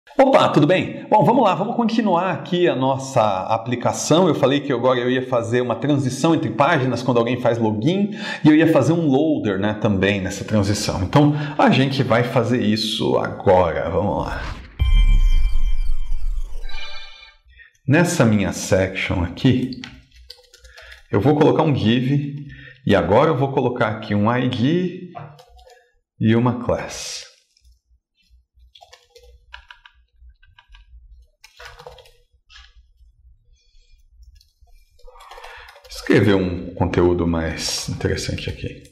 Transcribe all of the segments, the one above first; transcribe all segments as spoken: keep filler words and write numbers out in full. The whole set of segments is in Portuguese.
Opa, tudo bem? Bom, vamos lá, vamos continuar aqui a nossa aplicação. Eu falei que agora eu ia fazer uma transição entre páginas quando alguém faz login e eu ia fazer um loader, né, também nessa transição. Então, a gente vai fazer isso agora. Vamos lá. Nessa minha section aqui, eu vou colocar um div e agora eu vou colocar aqui um I D e uma class. Escrever um conteúdo mais interessante aqui.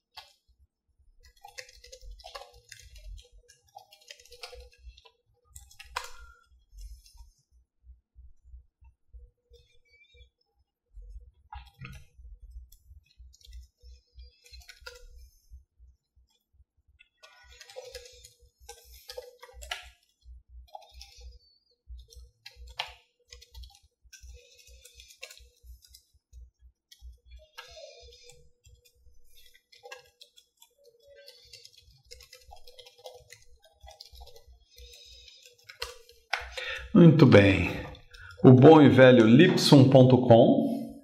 Muito bem. O bom e velho lipsum ponto com.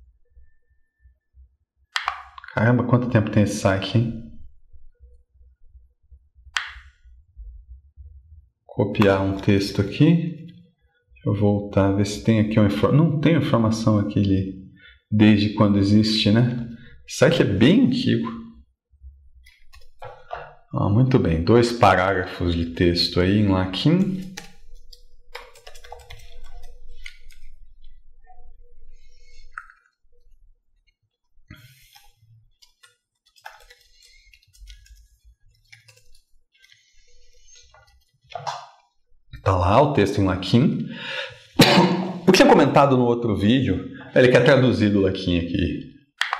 Caramba, quanto tempo tem esse site, hein? Copiar um texto aqui. Deixa eu voltar, ver se tem aqui uma informação. Não tem informação aqui de desde quando existe, né? Esse site é bem antigo. Ah, muito bem, dois parágrafos de texto aí em latim. Está lá o texto em latim. Eu tinha comentado no outro vídeo, ele quer traduzir do latim aqui.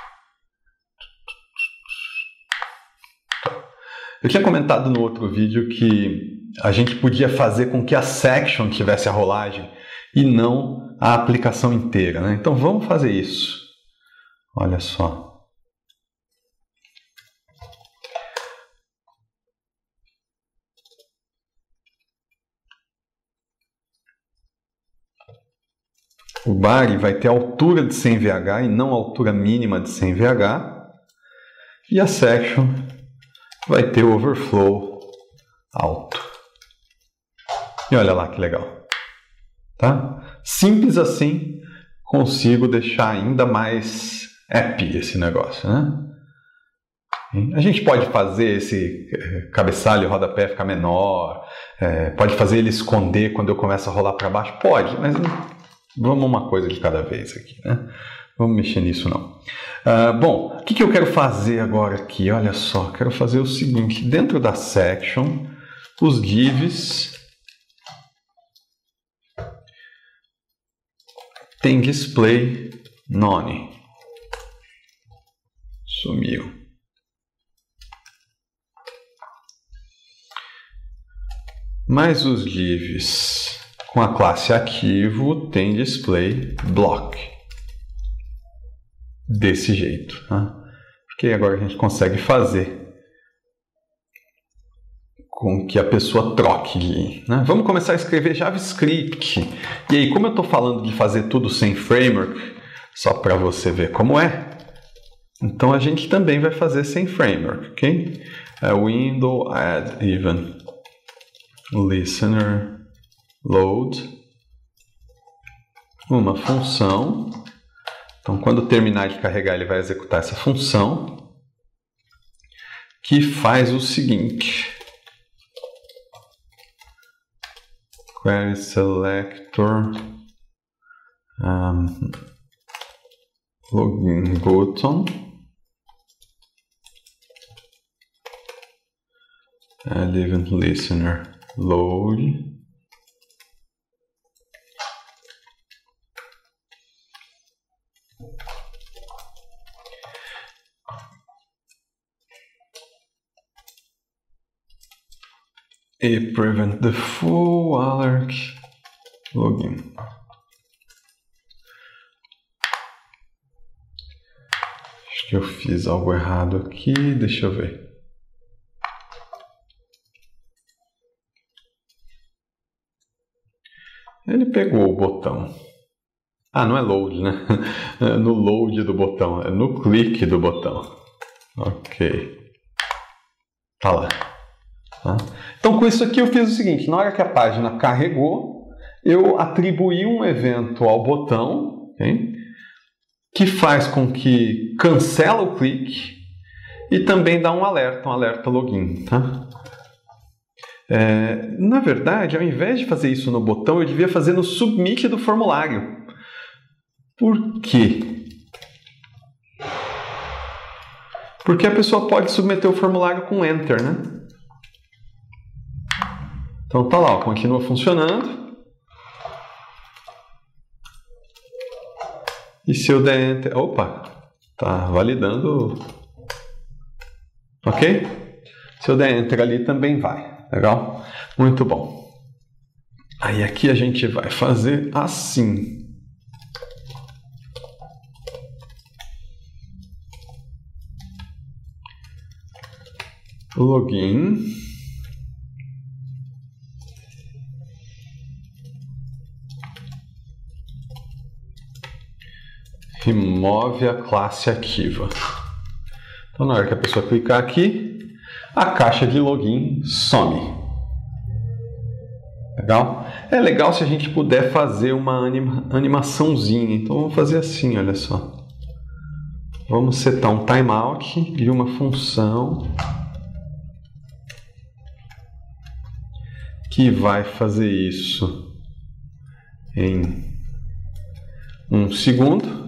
Eu tinha comentado no outro vídeo que a gente podia fazer com que a section tivesse a rolagem e não a aplicação inteira, né? Então vamos fazer isso. Olha só. O body vai ter a altura de cem V H e não a altura mínima de cem V H. E a section vai ter o overflow alto. E olha lá que legal. Tá? Simples assim, consigo deixar ainda mais happy esse negócio, né? A gente pode fazer esse cabeçalho e rodapé ficar menor, é, pode fazer ele esconder quando eu começo a rolar para baixo? Pode, mas vamos uma coisa de cada vez aqui, né? Vamos mexer nisso não. Uh, bom, o que, que eu quero fazer agora aqui? Olha só, quero fazer o seguinte. Dentro da section, os divs tem display none. Sumiu. Mas os divs com a classe ativo tem display block. Desse jeito. Tá? Porque agora a gente consegue fazer com que a pessoa troque. Né? Vamos começar a escrever JavaScript. E aí, como eu estou falando de fazer tudo sem framework, só para você ver como é, então a gente também vai fazer sem framework. Ok? É window add even listener load uma função. Então, quando terminar de carregar, ele vai executar essa função que faz o seguinte: query selector um, login button add event listener load e prevent the full alert login. Acho que eu fiz algo errado aqui, deixa eu ver. ele pegou o botão. Ah, não é load, né? É no load do botão, é no clique do botão. Ok. Tá lá. Tá? Então, com isso aqui eu fiz o seguinte, na hora que a página carregou, eu atribuí um evento ao botão, okay? Que faz com que cancela o clique e também dá um alerta, um alerta login. Tá? É, na verdade, ao invés de fazer isso no botão, eu devia fazer no submit do formulário. Por quê? Porque a pessoa pode submeter o formulário com Enter, né? Então tá lá, ó, continua funcionando. E se eu der Enter... Opa! Tá validando. Ok? Se eu der Enter ali também vai. Legal? Muito bom. Aí aqui a gente vai fazer assim. Login. Remove a classe ativa. Então, na hora que a pessoa clicar aqui, a caixa de login some. Legal? É legal se a gente puder fazer uma anima, animaçãozinha. Então, vamos fazer assim, olha só. Vamos setar um timeout de uma função que vai fazer isso em um segundo.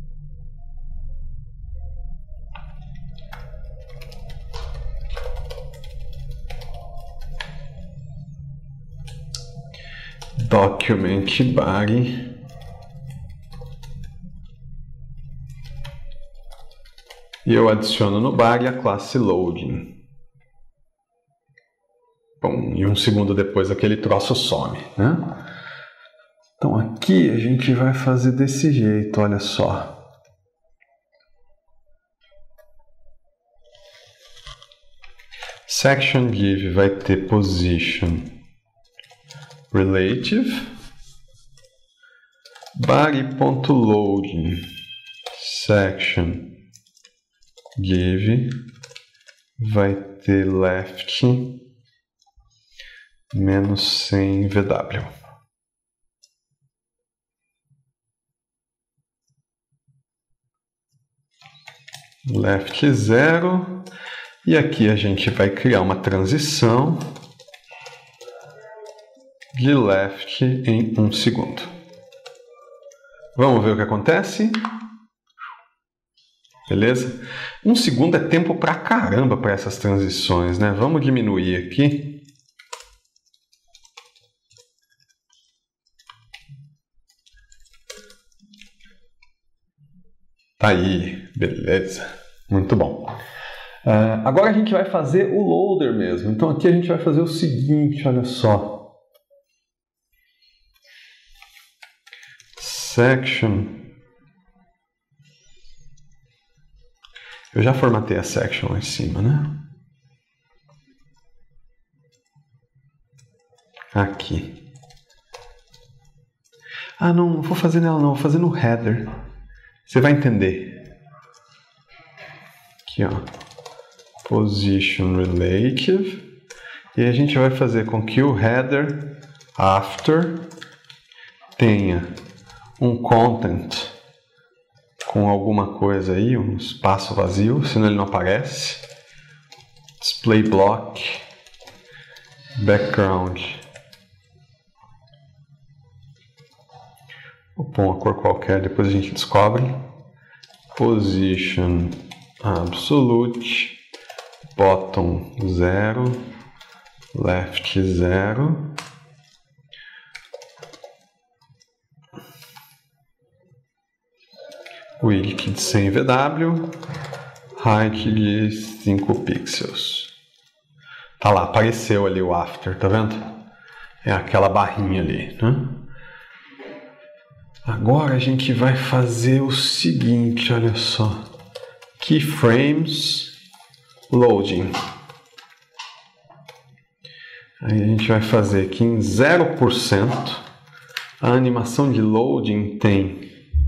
Document body e eu adiciono no body a classe loading. Bom, e um segundo depois aquele troço some, né? Então aqui a gente vai fazer desse jeito, olha só. Section give vai ter position relative, body.loading section give vai ter left menos cem V W. Left zero. E aqui a gente vai criar uma transição de left em um segundo. Vamos ver o que acontece? Beleza? Um segundo é tempo pra caramba para essas transições, né? Vamos diminuir aqui. Tá aí, beleza. Muito bom. Uh, agora a gente vai fazer o loader mesmo. Então aqui a gente vai fazer o seguinte, olha só. Section. Eu já formatei a section lá em cima, né? Aqui. Ah, não, não vou fazer nela não, vou fazer no header. Você vai entender. Aqui, ó. Position relative. E a gente vai fazer com que o header after tenha um content com alguma coisa aí, um espaço vazio, senão ele não aparece. Display block. Background. Vou pôr uma cor qualquer, depois a gente descobre. Position absolute. Bottom zero. Left zero. Width de cem V W. Height de cinco pixels. Tá lá, apareceu ali o after, tá vendo? É aquela barrinha ali, né? Agora a gente vai fazer o seguinte, olha só. Keyframes loading. Aí a gente vai fazer aqui em zero por cento A animação de loading tem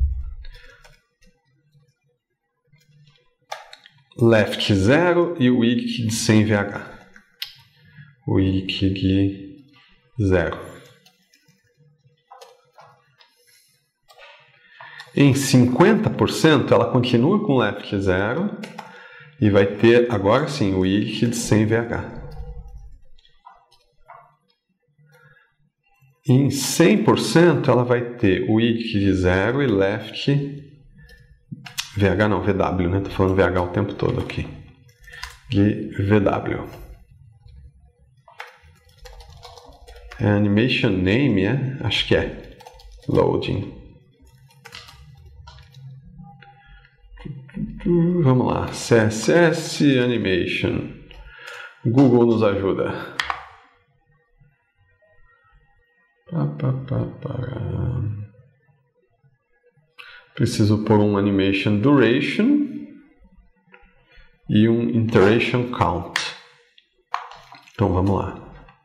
left zero e o wig de cem V H. Wig de zero. Em cinquenta por cento ela continua com left zero e vai ter agora sim o wig de cem V H. Em cem por cento ela vai ter o wig de zero e left V H não, V W, né? Tô falando V H o tempo todo aqui. De V W. É animation name, é? Acho que é. Loading. Vamos lá. C S S Animation. Google nos ajuda. Pá, pá, pá, pá. Preciso pôr um animation duration e um iteration count. Então vamos lá.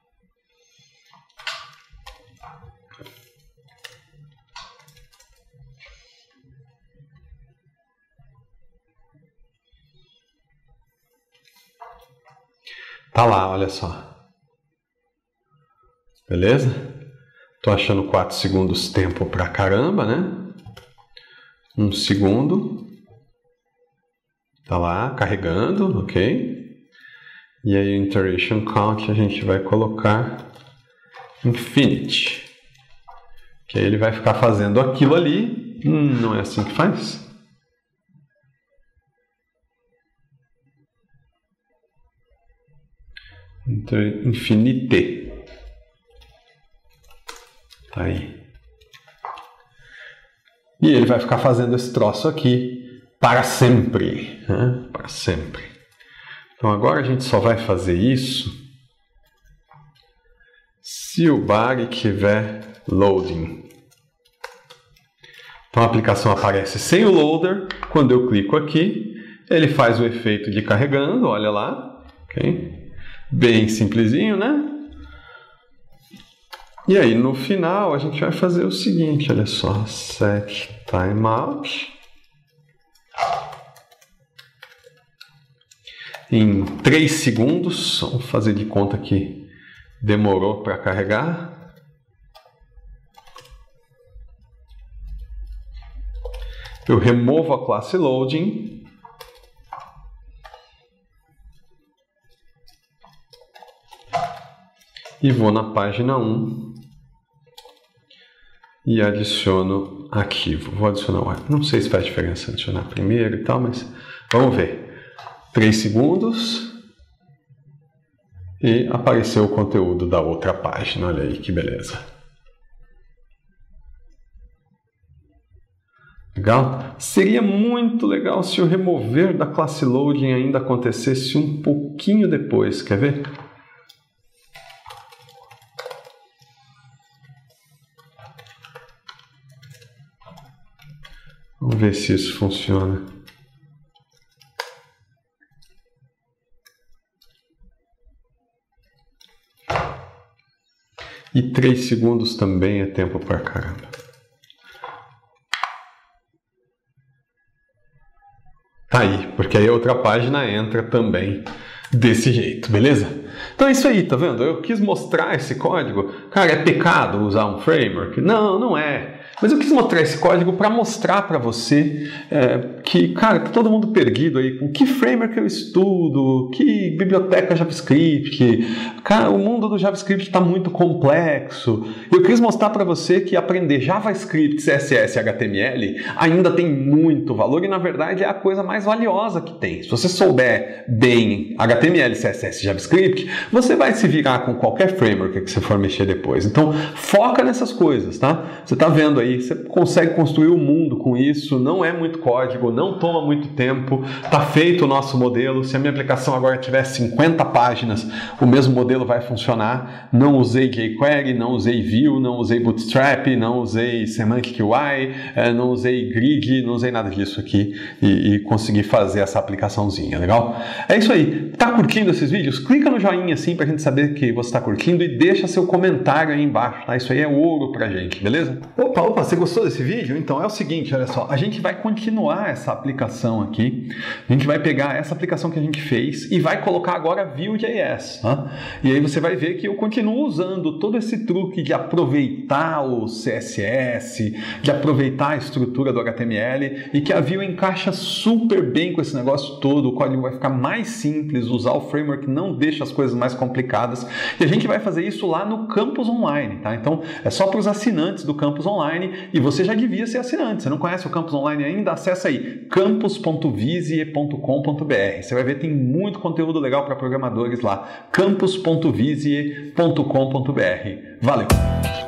Tá lá, olha só. Beleza? Tô achando quatro segundos tempo pra caramba, né? Um segundo. Tá lá, carregando, ok? E aí o iteration count a gente vai colocar infinity. Que aí ele vai ficar fazendo aquilo ali. Hum, não é assim que faz? Então, infinite. Tá aí. E ele vai ficar fazendo esse troço aqui para sempre. Né? Para sempre. Então agora a gente só vai fazer isso se o body tiver loading. Então a aplicação aparece sem o loader. Quando eu clico aqui, ele faz o efeito de carregando, olha lá. Ok? Bem simplesinho, né? E aí no final a gente vai fazer o seguinte, olha só, set timeout. Em três segundos, vamos fazer de conta que demorou para carregar. Eu removo a classe loading. E vou na página um e adiciono arquivo. Vou adicionar um arquivo. Não sei se faz diferença adicionar primeiro e tal, mas vamos ver. três segundos e apareceu o conteúdo da outra página. Olha aí que beleza. Legal? Seria muito legal se o remover da classe loading ainda acontecesse um pouquinho depois. Quer ver? Vamos ver se isso funciona. E três segundos também é tempo pra caramba. Tá aí, porque aí a outra página entra também desse jeito, beleza? Então é isso aí, tá vendo? Eu quis mostrar esse código. Cara, é pecado usar um framework? Não, não é. Mas eu quis mostrar esse código para mostrar para você é, que, cara, tá todo mundo perdido aí com que framework eu estudo, que biblioteca JavaScript. Cara, o mundo do JavaScript está muito complexo. Eu quis mostrar para você que aprender JavaScript, C S S e H T M L ainda tem muito valor e, na verdade, é a coisa mais valiosa que tem. Se você souber bem H T M L, C S S e JavaScript, você vai se virar com qualquer framework que você for mexer depois. Então, foca nessas coisas, tá? Você tá vendo aí aí, você consegue construir o mundo com isso, não é muito código, não toma muito tempo, tá feito o nosso modelo. Se a minha aplicação agora tiver cinquenta páginas, o mesmo modelo vai funcionar. Não usei jQuery, não usei Vue, não usei Bootstrap, não usei Semantic U I, não usei Grid, não usei nada disso aqui e, e consegui fazer essa aplicaçãozinha, legal? É isso aí. Tá curtindo esses vídeos? Clica no joinha assim pra gente saber que você tá curtindo e deixa seu comentário aí embaixo, tá? Isso aí é ouro pra gente, beleza? Opa, opa, você gostou desse vídeo? Então é o seguinte, olha só, a gente vai continuar essa aplicação aqui, a gente vai pegar essa aplicação que a gente fez e vai colocar agora Vue.js, tá? E aí você vai ver que eu continuo usando todo esse truque de aproveitar o C S S, de aproveitar a estrutura do H T M L e que a Vue encaixa super bem com esse negócio todo, o código vai ficar mais simples, usar o framework não deixa as coisas mais complicadas e a gente vai fazer isso lá no Campus Online, tá? Então é só para os assinantes do Campus Online e você já devia ser assinante, você não conhece o Campus Online ainda? Acessa aí campus ponto vizie ponto com ponto br, você vai ver tem muito conteúdo legal para programadores lá, campus ponto vizie ponto com ponto br. Valeu!